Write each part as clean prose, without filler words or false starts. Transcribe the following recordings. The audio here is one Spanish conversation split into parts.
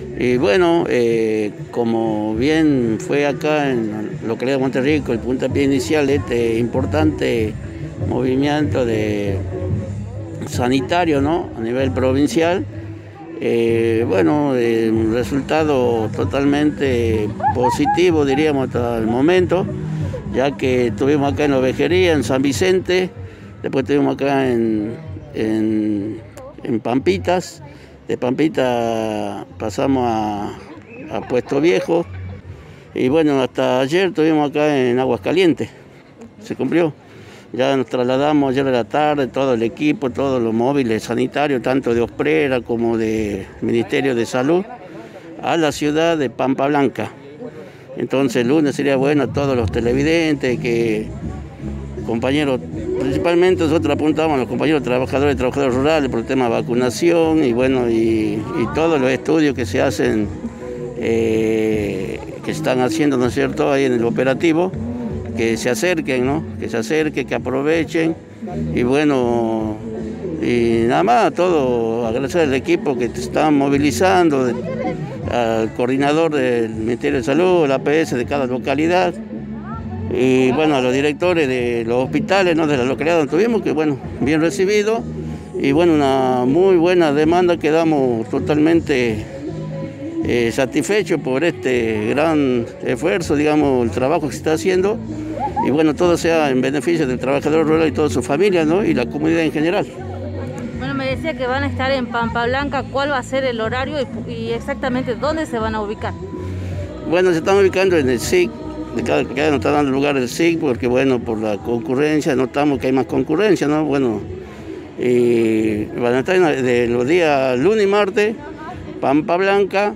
Y bueno, como bien fue acá en la localidad de Monterrico el puntapié inicial de este importante movimiento sanitario, ¿no?, a nivel provincial, un resultado totalmente positivo, diríamos, hasta el momento, ya que estuvimos acá en Ovejería, en San Vicente, después estuvimos acá en Pampitas. De Pampita pasamos a Puesto Viejo y bueno, hasta ayer estuvimos acá en Aguascalientes, se cumplió. Ya nos trasladamos ayer de la tarde, todo el equipo, todos los móviles sanitarios, tanto de Osprera como del Ministerio de Salud, a la ciudad de Pampa Blanca. Entonces el lunes sería bueno a todos los televidentes, que compañeros, principalmente nosotros apuntamos a los compañeros trabajadores rurales por el tema de vacunación y bueno, y todos los estudios que se hacen, que están haciendo, ¿no es cierto?, ahí en el operativo, que se acerquen, ¿no?, que aprovechen y bueno, y nada más, todo agradecer al equipo que están movilizando, al coordinador del Ministerio de Salud, la APS de cada localidad, y bueno, a los directores de los hospitales, ¿no?, de la localidad donde estuvimos, que bueno, bien recibido, y bueno, una muy buena demanda, quedamos totalmente satisfechos por este gran esfuerzo, digamos, el trabajo que se está haciendo, y bueno, todo sea en beneficio del trabajador rural y toda su familia, ¿no?, y la comunidad en general. Bueno, me decía que van a estar en Pampa Blanca. ¿Cuál va a ser el horario y exactamente dónde se van a ubicar? Bueno, se están ubicando en el SIC, de cada localidad nos está dando lugar el SIC, porque bueno, por la concurrencia, notamos que hay más concurrencia, ¿no? Bueno, y van a estar de los días lunes y martes, Pampa Blanca,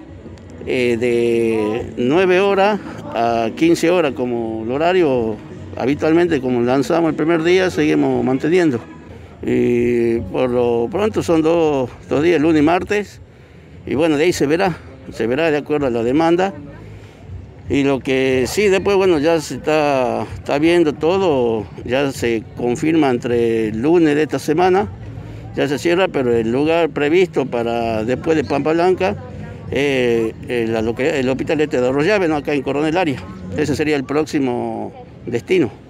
de 9 horas a 15 horas, como el horario habitualmente, como lanzamos el primer día, seguimos manteniendo. Y por lo pronto son dos días, lunes y martes, y bueno, de ahí se verá de acuerdo a la demanda. Y lo que sí, después, bueno, ya se está viendo todo, ya se confirma entre el lunes de esta semana, ya se cierra, pero el lugar previsto para después de Pampa Blanca, el hospital de Arroyave, ¿no?, acá en Coronel Arias. Ese sería el próximo destino.